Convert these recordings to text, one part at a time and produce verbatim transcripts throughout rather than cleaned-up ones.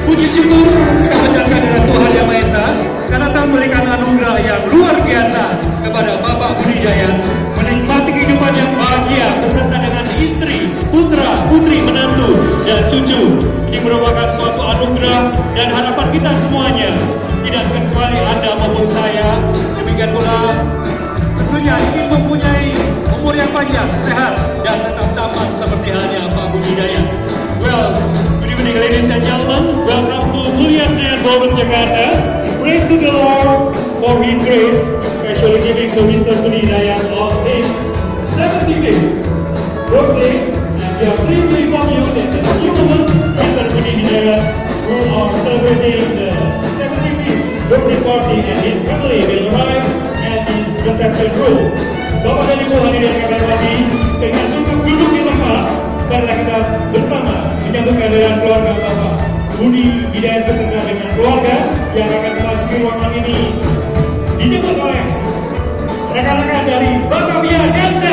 Puji syukur kita panjatkan kepada Tuhan Yang Maha Esa karena telah memberikan anugerah yang luar biasa kepada Bapak Budi Hidayat menikmati kehidupan yang bahagia beserta dengan istri, putra, putri, menantu, dan cucu. Ini merupakan suatu anugerah dan harapan kita semuanya, tidak terkecuali Anda maupun saya. Demikian pula tentunya ingin mempunyai umur yang panjang, sehat, dan tetap tampan seperti halnya Pak Budi Hidayat. Well, good evening ladies and gentlemen. Welcome to Mulia Senayan Ballroom Jakarta. Praise to the Lord for His grace, especially giving to Mister Budi Hidayat on his seventieth birthday. And we are pleased to inform you that in a few moments, Mister Budi Hidayat, who are celebrating the seventieth birthday party, and his family will arrive at his reception room. Bapak dan Ibu hadirin yang kami hormati, dengan cukup duduk di tempat, karena kita bersama menyambut kehadiran keluarga Bapak Budi Hidayat beserta dengan keluarga yang akan memasuki ruangan ini, dijemput oleh rekan-rekan dari Batavia Dansa.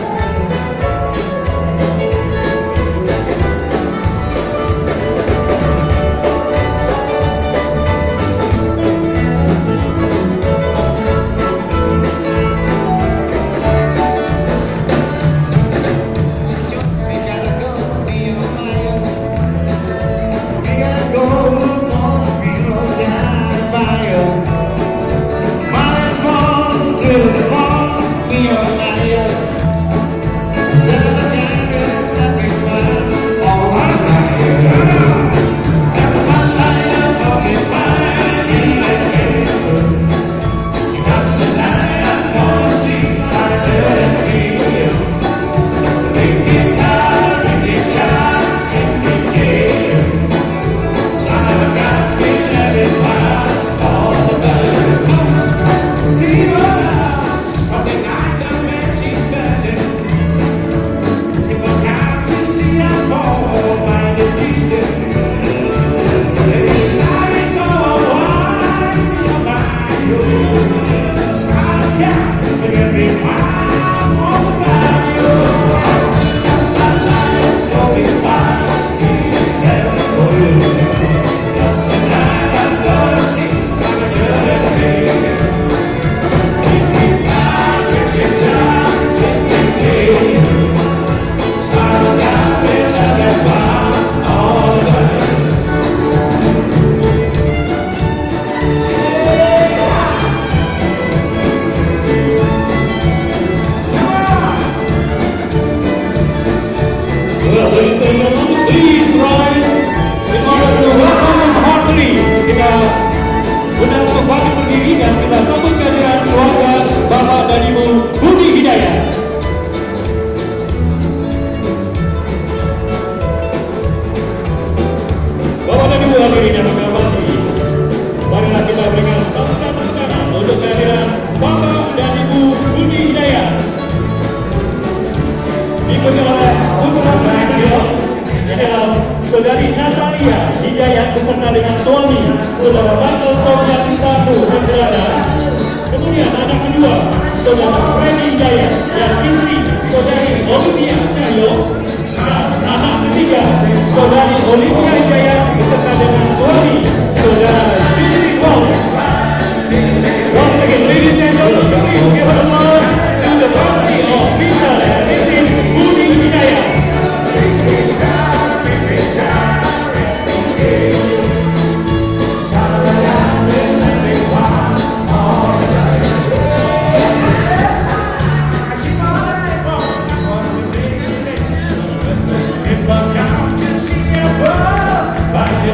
Saudari Natalia Hidayat beserta dengan suami, Saudara Donny Soemarsaid. Kemudian anak kedua, Saudara Budi Hidayat dan istri Saudari Olivia Cahyo. Dan anak ketiga, Saudari Olivia Hidayat beserta dengan suami, Saudara Budi Hidayat. Once again, ladies and gentlemen, please give a applause to the family of Mister and Missus Budi Hidayat. But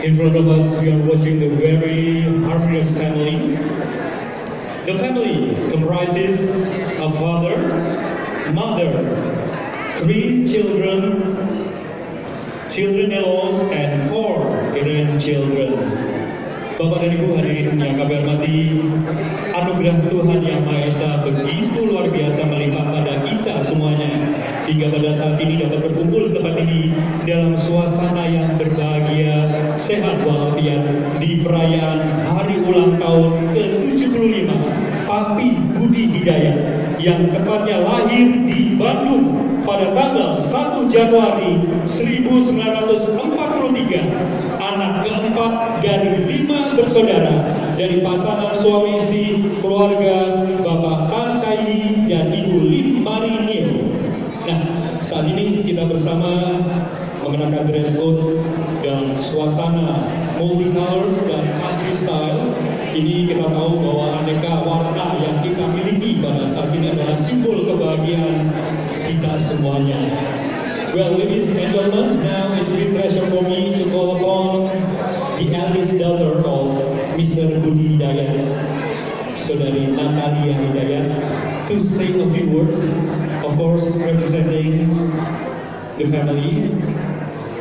In front of us, we are watching the very harmonious family. The family comprises a father, mother, three children, children-in-laws, and four grandchildren. Bapak dan Ibu hadirin yang kami hormati, anugerah Tuhan Yang Maha Esa begitu luar biasa melimpah pada kita semuanya, hingga pada saat ini dapat berkumpul di tempat ini dalam suasana yang berbahagia, sehat walafiat di perayaan hari ulang tahun ke tujuh puluh lima Papi Budi Hidayat yang tepatnya lahir di Bandung pada tanggal satu Januari seribu sembilan ratus empat puluh tiga, anak keempat dari lima bersaudara dari pasangan suami istri keluarga Bapak Tan Saidi dan Ibu Lin Marinil. Nah, saat ini kita bersama mengenakan dress code dan suasana multicolors dan country style. Ini kita tahu bahwa aneka warna yang kita miliki pada saat ini adalah simbol kebahagiaan kita semuanya. Well, ladies and gentlemen, now it's a pleasure for me to call upon the eldest daughter of Mister Budi Hidayat, Saudari Natalia Hidayat, to say a few words, of course representing the family,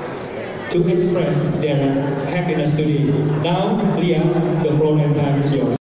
to express their happiness today. Now, Leah, the floor and time is yours.